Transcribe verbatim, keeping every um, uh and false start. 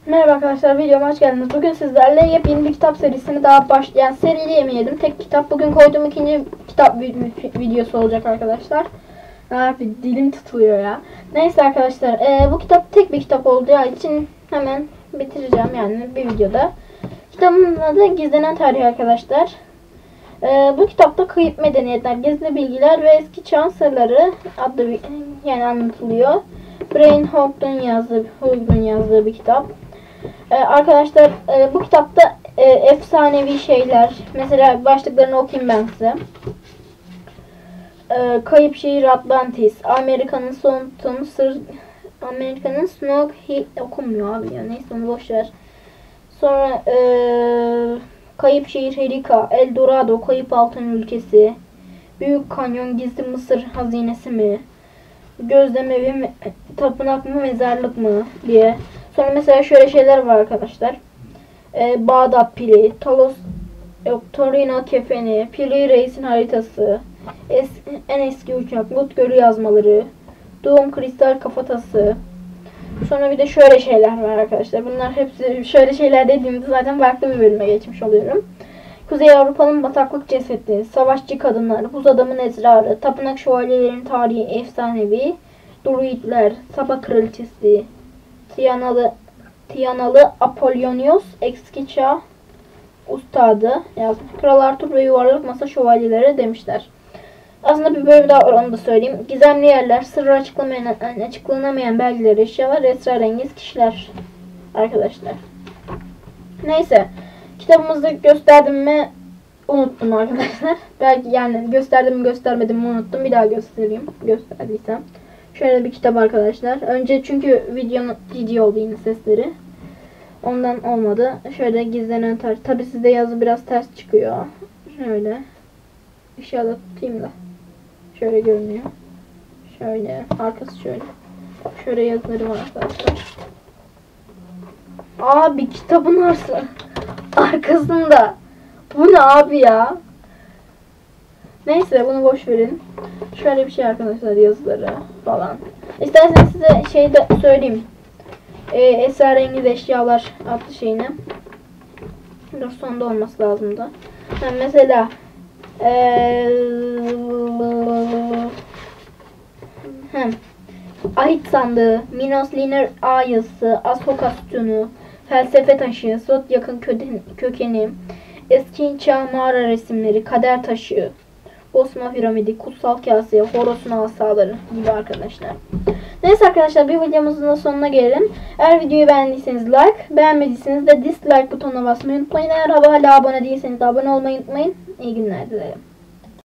Merhaba arkadaşlar, videoma hoş geldiniz. Bugün sizlerle yepyeni bir kitap serisini daha başlayan seri yemeyelim. Tek kitap bugün koyduğum ikinci kitap videosu olacak arkadaşlar. Abi dilim tutuluyor ya. Neyse arkadaşlar, e, bu kitap tek bir kitap olduğu için hemen bitireceğim yani bir videoda. Kitabın adı Gizlenen Tarih arkadaşlar. E, bu kitapta kayıp medeniyetler, gizli bilgiler ve eski çağın sırları adlı bir, yani anlatılıyor. Brian Hought'un yazdığı, Hought'un yazdığı bir kitap. Ee, arkadaşlar e, bu kitapta e, efsanevi şeyler, mesela başlıklarını okuyayım ben size. E, Kayıp Şehir Atlantis, Amerika'nın son tonu sır, Amerika'nın Snow Hill okunmuyor abi ya, neyse onu boşver. Sonra e, Kayıp Şehir Helika, El Dorado, Kayıp Altın Ülkesi, Büyük Kanyon, Gizli Mısır Hazinesi mi, Gözlem Evi mi, Tapınak mı, Mezarlık mı diye. Sonra mesela şöyle şeyler var arkadaşlar. Ee, Bağdat Pili, Talos, yok, Torino Kefeni, Pili Reis'in haritası, es, en eski uçak, Lut Gölü yazmaları, Doğum Kristal Kafatası. Sonra bir de şöyle şeyler var arkadaşlar. Bunlar hepsi şöyle şeyler dediğimde zaten farklı bir bölüme geçmiş oluyorum. Kuzey Avrupa'nın bataklık cesedi, savaşçı kadınlar, buz adamın esrarı, tapınak şövalyelerin tarihi efsanevi, druidler, Saba kraliçesi, Tiyanalı, Tiyanalı Apollonios eski çağ ustadı yazmış. Kral Arthur ve yuvarlak masa şövalyeleri demişler. Aslında bir bölüm daha var, onu da söyleyeyim. Gizemli yerler, sırrı açıklamayan, açıklanamayan belgeler, eşyalar, esrarengiz kişiler arkadaşlar. Neyse. Kitabımızı gösterdim mi unuttum arkadaşlar. Belki yani gösterdim mi göstermedim mi unuttum. Bir daha göstereyim. Gösterdiysem. Şöyle bir kitap arkadaşlar. Önce çünkü videonun video oldu yine sesleri. Ondan olmadı. Şöyle Gizlenen Tarih. Tabi sizde yazı biraz ters çıkıyor. Şöyle. İnşallah tutayım da. Şöyle görünüyor. Şöyle. Arkası şöyle. Şöyle yazıları var arkadaşlar. Abi kitabın arası. Arkasında. Bu ne abi ya? Neyse bunu boş verin. Şöyle bir şey arkadaşlar, yazıları falan. İsterseniz size şey de söyleyeyim. Ee, esrarengiz eşyalar adlı şeyini. Dur, sonda olması lazımdı. Yani mesela ee, hem ahit sandığı, Minos Linear ayısı, Ashoka sütunu, felsefe taşı, Zodyak'ın kökeni, eski çağ mağara resimleri, kader taşı, Bosma piramidi, kutsal kase, Horos'un asaları gibi arkadaşlar. Neyse arkadaşlar, bir videomuzun da sonuna gelelim. Eğer videoyu beğendiyseniz like, beğenmediyseniz de dislike butonuna basmayı unutmayın. Eğer hala abone değilseniz de abone olmayı unutmayın. İyi günler dilerim.